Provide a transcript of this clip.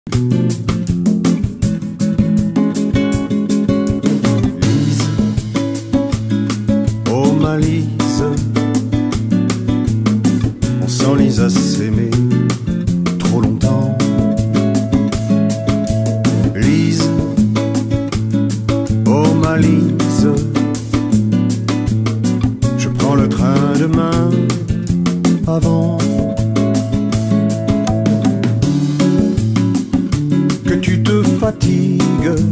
Lise, oh ma Lise, on s'enlise à s'aimer trop longtemps. Lise, oh ma Lise, je prends le train demain avant que tu te fatigues